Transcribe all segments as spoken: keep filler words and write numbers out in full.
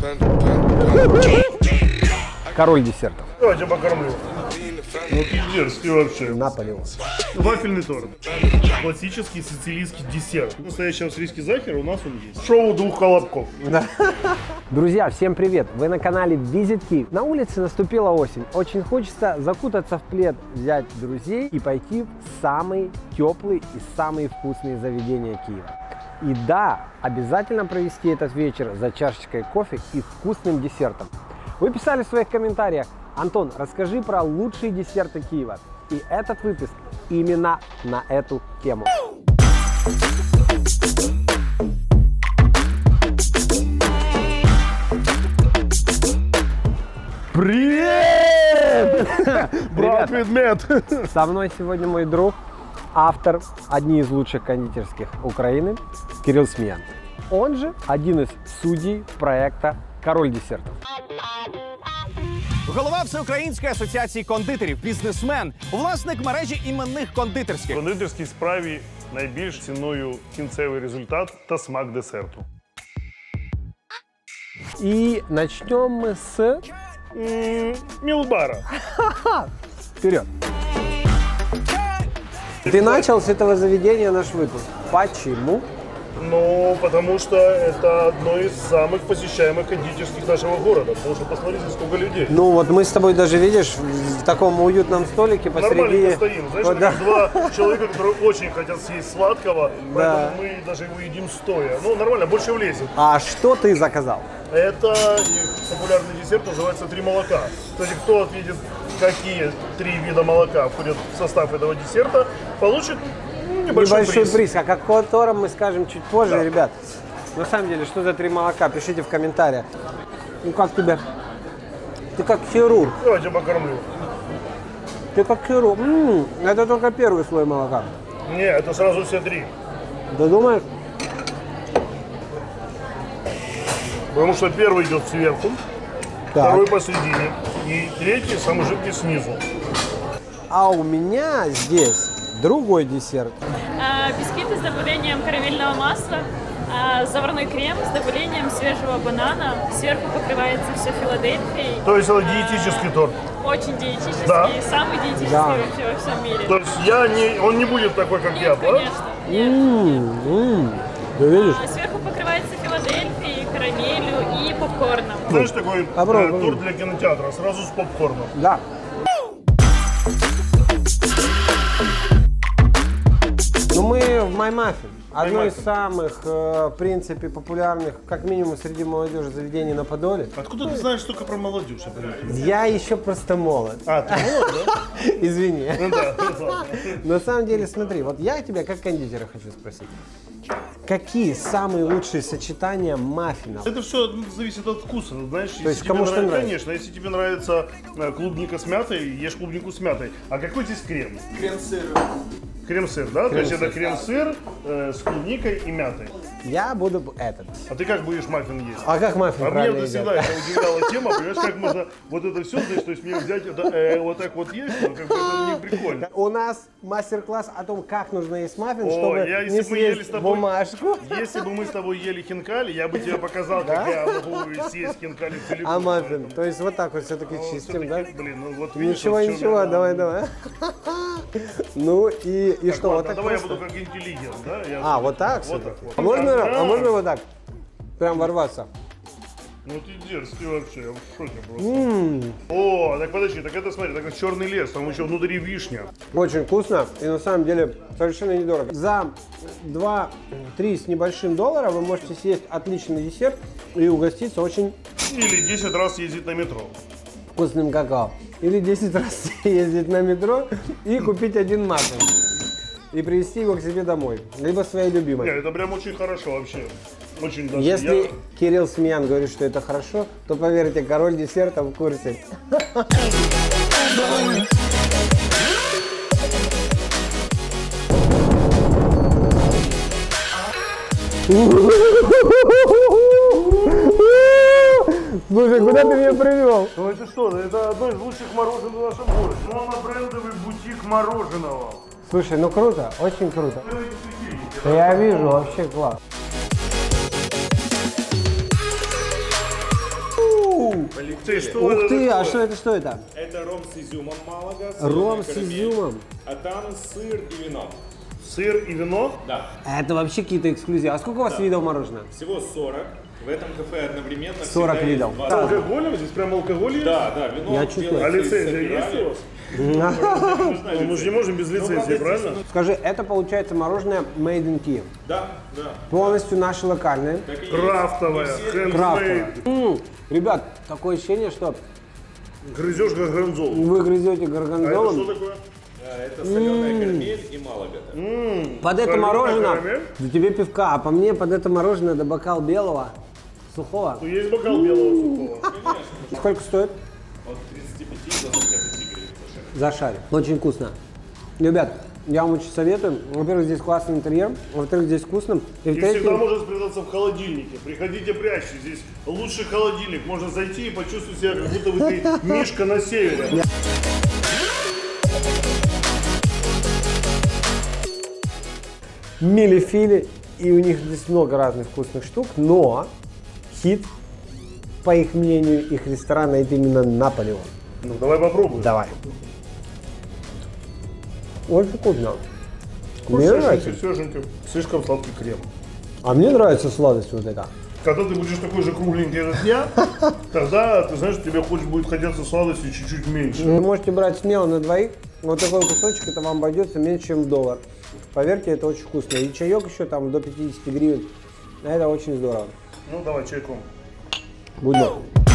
Король десертов. Давайте покормлю. Ну ты дерзкий вообще. Наполеон. Вафельный торт. Классический сицилийский десерт. Настоящий австрийский захер у нас он есть. Шоу двух колобков. Да. Друзья, всем привет! Вы на канале Visit Kyiv. На улице наступила осень. Очень хочется закутаться в плед, взять друзей и пойти в самые теплые и самые вкусные заведения Киева. И да, обязательно провести этот вечер за чашечкой кофе и вкусным десертом. Вы писали в своих комментариях: Антон, расскажи про лучшие десерты Киева. И этот выпуск именно на эту тему. Привет! Брат Ведмет! Со мной сегодня мой друг, автор одни из лучших кондитерских Украины, Кирилл Сміян. Он же один из судей проекта «Король десертов». Голова Всеукраїнської асоціації кондитерів, бізнесмен, власник мережі іменних кондитерських. В кондитерській справі найбільш ціною кінцевий результат та смак десерту. И начнем мы с... Милбара. Вперед! Ты начал с этого заведения наш выпуск. Почему? Ну, потому что это одно из самых посещаемых кондитерских нашего города. Потому что посмотрите, сколько людей. Ну вот мы с тобой даже, видишь, в таком уютном столике посреди... Нормально стоим. Знаешь, вот, да. Да. Два человека, которые очень хотят съесть сладкого, Да. поэтому мы даже его едим стоя. Ну, нормально, больше влезет. А что ты заказал? Это их популярный десерт, называется «Три молока». Кстати, кто ответит, какие три вида молока входят в состав этого десерта, получит небольшой, Небольшой приз. приз, о котором мы скажем чуть позже, Да. ребят. На самом деле, что за три молока? Пишите в комментариях. Ну как тебе? Ты как хирург. Давайте покормлю. Ты как хирург. М-м, это только первый слой молока. Не, это сразу все три. Да думаешь? Потому что первый идет сверху, Так. второй посередине и третий самый жидкий снизу. А у меня здесь другой десерт. А, бисквиты с добавлением карамельного масла, а, заварной крем с добавлением свежего банана. Сверху покрывается все Филадельфией. То есть это диетический торт. Очень диетический, Да. самый диетический Да. вообще во всем мире. То есть я не, он не будет такой, как я, Нет, да? конечно. Нет. М-м-м. Ты видишь? А, сверху покрывается Филадельфией, карамелью и попкорном. Знаешь, такой Попробуй, э, попробуй. торт для кинотеатра, сразу с попкорном. Да. Ну мы в Маймаффин. Одно из Маймаффин. самых, э, в принципе, популярных, как минимум среди молодежи, заведений на Подоле. Откуда ты знаешь только про молодежь? Я еще просто молод. А, ты молод, да? Извини. Ну да, ладно. На самом деле, смотри, вот я тебя как кондитера хочу спросить. Какие самые лучшие сочетания маффинов? Это все зависит от вкуса, знаешь. То есть кому тебе что нравится? Конечно, если тебе нравится э, клубника с мятой, ешь клубнику с мятой. А какой здесь крем? Крем-сыр. Крем-сыр, да? То есть это крем-сыр э, с клубникой и мятой. Я буду этот. А ты как будешь маффин есть? А как маффин А меня правильно это едят? всегда это удивляла тема, понимаешь, как можно вот это все, знаешь, то есть мне взять это э, вот так вот есть, ну, как бы это не прикольно. У нас мастер-класс о том, как нужно есть маффин, О, чтобы я, если не бы мы ели с съесть тобой- бумажку. Если бы мы с тобой ели хинкали, я бы тебе показал, как я могу съесть хинкали целиком. А маффин? То есть вот так вот все-таки Ну, чистим, да? всё-таки, блин, ну вот видишь, Ничего, вот в чём ничего, я, давай, да. давай. Ну и, и Так, что, ладно, вот так давай я просто? буду как интеллигент, да? Я- А, вот так Вот все-таки? так вот. А можно, Да. а можно вот так? Прям ворваться? Ну ты дерзкий вообще, я в шоке просто. М-м, О, так подожди, так это смотри, так это черный лес, там еще внутри вишня. Очень вкусно и на самом деле совершенно недорого. За два-три с небольшим доллара вы можете съесть отличный десерт и угоститься очень Или десять раз ездить на метро. вкусным какао. Или десять раз ездить на метро и купить один маффин. И привезти его к себе домой. Либо своей любимой. Не, это прям очень хорошо вообще. Очень даже. Если Я- Кирилл Сміян говорит, что это хорошо, то поверьте, король десерта в курсе. Слушай, куда ты меня привел? Ну это что, это одно из лучших мороженых в нашем городе. Монобрендовый бутик мороженого. Слушай, ну круто, очень круто. Да я вижу, вообще класс. Ты что Ух это ты, а такое? что это, что это? Это ром с изюмом Малага. Ром с карамель, изюмом. А там сыр и вино. Сыр и вино? Да. Это вообще какие-то эксклюзивы. А сколько у вас видов мороженого? Всего сорок. В этом кафе одновременно сорок всегда есть видов. два С Да. разных. алкоголем? Здесь прям алкоголь есть? Да, да, вино Я чувствую. делается А из лицензия есть сапирали. у вас? Ну, мы же не можем без лицензии, правильно? Скажи, это получается мороженое Made in Kyiv. Да, да. Полностью наше локальное. Так и есть. Крафтовая, Крафтовое. хендмейд. М, Ребят, такое ощущение, что Грызешь как гранзол. вы грызете А это что горгонзолом. такое? А, Это соленая карамель и Малага. Под это Соленая мороженое, карамель? да тебе пивка, а по мне под это мороженое до бокал белого, сухого. Ну, есть бокал белого сухого. Сколько стоит? От тридцати пяти до сорока пяти гривен. За шарик. Очень вкусно. Ребят, я вам очень советую. Во-первых, здесь классный интерьер. Во-вторых, здесь вкусно. И И всегда в-третьих, можно спрятаться в холодильнике. Приходите, прячьте. Здесь лучший холодильник. Можно зайти и почувствовать себя, как будто вы ты мишка на севере. мили-фили. И у них здесь много разных вкусных штук. Но хит, по их мнению, их ресторана, это именно Наполеон. Ну, давай попробуем. Давай. Очень вкусно. Мне Свеженький, нравится. свеженький. Слишком сладкий крем. А мне нравится сладость вот эта. Когда ты будешь такой же кругленький, как я, тогда, ты знаешь, тебе хочешь будет хотеться сладости чуть-чуть меньше. Вы можете брать смело на двоих. Вот такой кусочек, это вам обойдется меньше, чем в доллар. Поверьте, это очень вкусно. И чаек еще там до пятидесяти гривен. Это очень здорово. Ну, давай чайком. Будем.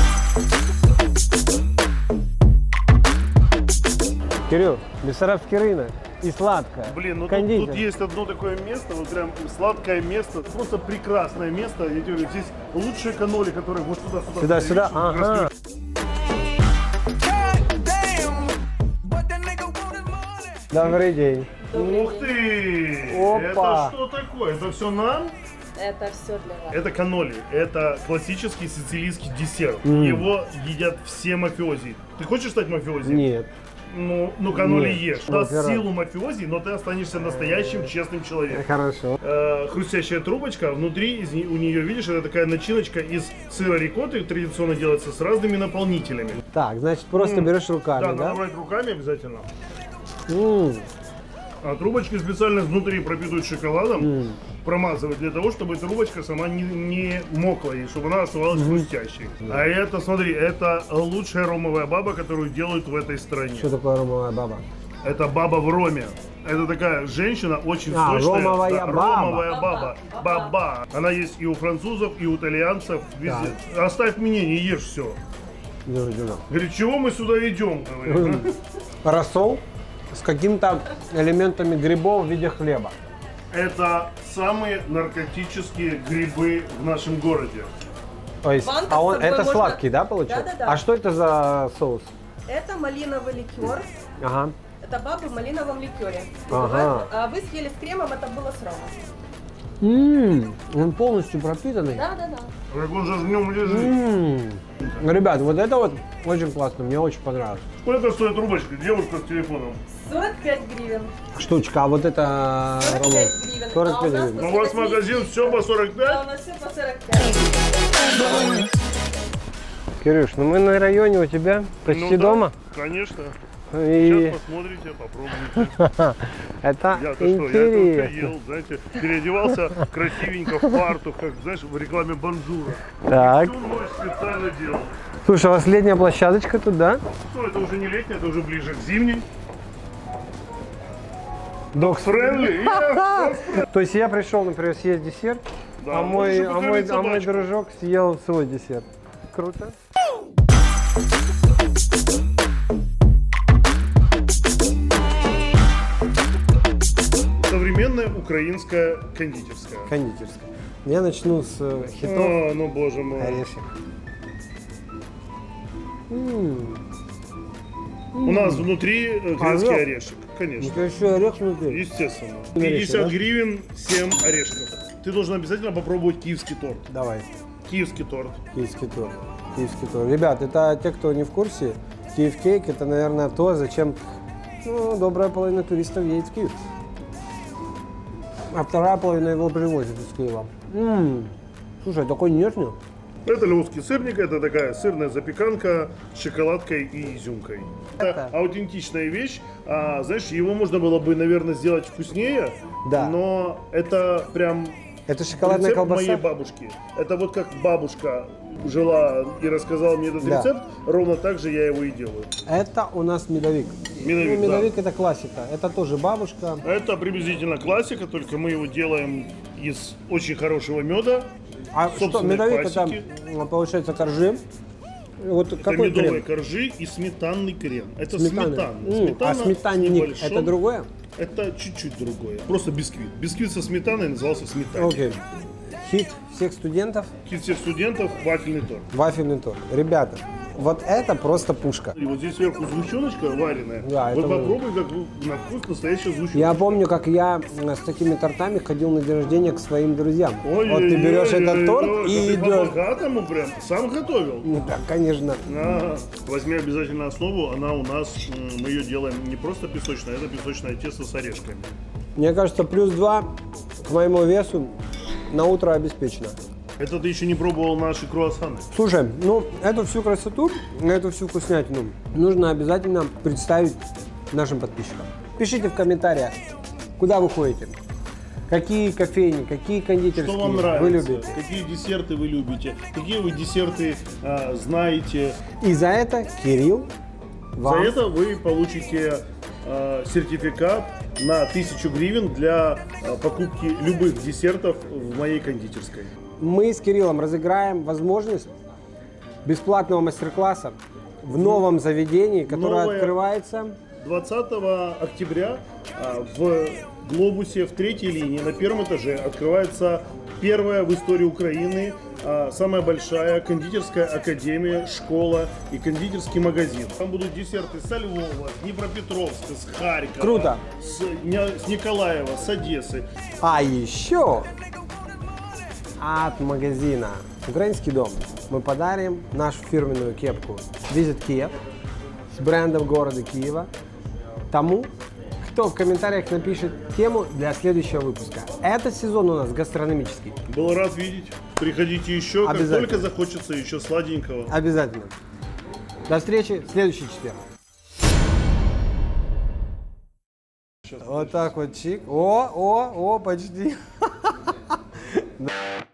Кирилл, Бессарабский рынок и сладкое. Блин, ну тут, Кондитер. тут есть одно такое место, вот прям сладкое место, просто прекрасное место. Я тебе говорю, здесь лучшие каноли, которые вот сюда-сюда. Сюда-сюда, смотри, ага. Добрый день. Ух ты! Опа. Это что такое? Это все нам? Это все для вас. Это каноли. Это классический сицилийский десерт. Его едят все мафиози. Ты хочешь стать мафиози? Нет. Ну, ну каноли Нет. ешь. Ну, Даст пират. силу мафиози, но ты останешься настоящим честным человеком. Хорошо. Э, хрустящая трубочка, внутри из не- у нее, видишь, это такая начиночка из сыра рикотты, традиционно делается с разными наполнителями. Так, значит, просто берешь Да, руками, надо да? брать руками обязательно. М, А трубочки специально внутри пропитывают шоколадом, промазывают для того, чтобы трубочка сама не, не мокла, и чтобы она оставалась хрустящей. А это, смотри, это лучшая ромовая баба, которую делают в этой стране. Что такое ромовая баба? Это баба в роме. Это такая женщина очень А, сочная. ромовая да, баба. ромовая баба. Баба. Она есть и у французов, и у итальянцев, везде. Оставь мне, не ешь все. Держи, держи. Говорит, чего мы сюда идем? Говорит, а? Рассол с какими-то элементами грибов в виде хлеба. Это самые наркотические грибы в нашем городе. То есть, Банка а с он собой это можно- сладкий, да, получается? Да-да-да. А что это за соус? Это малиновый ликер. Ага. Это бабы в малиновом ликере. Ага. А вы съели с кремом, это было с ромом. Ммм, он полностью пропитанный. Да, да, да. Как он же в нем лежит. Ммм. Ребят, вот это вот очень классно, мне очень понравилось. Сколько стоит трубочка? Девушка с телефоном. сорок пять гривен. Штучка, а вот это... сорок Рома, пять гривен. сорок А пять у нас гривен. Ну, у вас магазин все по сорок Да, пять? у нас все по сорок пять. Кирюш, ну мы на районе у тебя, почти Ну да, дома. Конечно. И Сейчас посмотрите, попробуйте. это Я-то что, я только интересно. ел, знаете, переодевался красивенько в фартук, как, знаешь, в рекламе Бонжура. Так, Всю ночь специально делал. слушай, у вас летняя площадочка тут, да? Ну, это уже не летний, это уже ближе к зимней. Докс Френли. То есть я пришел, например, съесть десерт, Да, а мой, можешь а мой, покормить а мой собачку. дружок съел свой десерт. Круто. Современная украинская кондитерская. Кондитерская. Я начну с э, хитов. О, ну боже мой. Орешек. М, У нас внутри э, грецкий Орех? орешек, конечно. Это еще орех внутри. Естественно. Орешек, пятьдесят да? гривен, семь орешков. Ты должен обязательно попробовать киевский торт. Давай, Киевский торт. киевский торт. Киевский торт. Ребят, это те, кто не в курсе, Киев кейк это, наверное, то, зачем ну, добрая половина туристов едет в Киев. А вторая половина его привозит из Киева. М, Слушай, такой нежный. Это львовский сырник, это такая сырная запеканка с шоколадкой и изюмкой. Это, Это- аутентичная вещь. А, знаешь, его можно было бы, наверное, сделать вкуснее, Да. но это прям Это шоколадная рецепт колбаса? моей бабушки. Это вот как бабушка жила и рассказала мне этот Да. рецепт, ровно так же я его и делаю. Это у нас медовик. Медовик, Ну, медовик это классика. Это тоже бабушка. Это приблизительно классика, только мы его делаем из очень хорошего меда. А что, собственной медовик классики. это, м, получается, коржи. Вот Это какой медовые крем? коржи и сметанный крем. Это Сметана. сметанный. М, Сметана а с сметанник небольшим- это другое? Это чуть-чуть другое. Просто бисквит. Бисквит со сметаной назывался сметанник. Окей. Хит всех студентов, Кит всех студентов — вафельный торт. вафельный торт. Ребята, вот это просто пушка. И вот здесь сверху сгущеночка вареная. Да, вот это попробуй, как на вкус настоящая сгущенка. Я помню, как я э, с такими тортами ходил на день рождения к своим друзьям. Ой, Вот ты берешь этот торт и идешь. По-богатому прям. Сам готовил. Ну да, конечно. А, возьми обязательно основу, она у нас, м, мы ее делаем не просто песочная, это песочное тесто с орешками. Мне кажется, плюс два к моему весу на утро обеспечено. Это ты еще не пробовал наши круассаны. Слушай, ну эту всю красоту, эту всю вкуснятину нужно обязательно представить нашим подписчикам. Пишите в комментариях, куда вы ходите, какие кофейни, какие кондитерские Что вам нравится? вы любите. Какие десерты вы любите? Какие вы десерты а, знаете? И за это Кирилл вам За это вы получите а, сертификат на тысячу гривен для а, покупки любых десертов в моей кондитерской. мы с Кириллом разыграем возможность бесплатного мастер-класса в новом заведении, которое Новое. открывается. двадцатого октября а, в Глобусе в третьей линии на первом этаже открывается первая в истории Украины а, самая большая кондитерская академия, школа и кондитерский магазин. Там будут десерты со Львова, с Днепропетровска, с Харькова, Круто. С, Ня- с Николаева, с Одессы. А еще от магазина «Украинский дом» мы подарим нашу фирменную кепку Visit Kiev с брендом города Киева тому, кто в комментариях напишет тему для следующего выпуска. Этот сезон у нас гастрономический. Был рад видеть. Приходите еще, как Обязательно. только захочется еще сладенького. Обязательно. До встречи в следующий четверг. Вот так вот чик. О, о, о, почти. Да.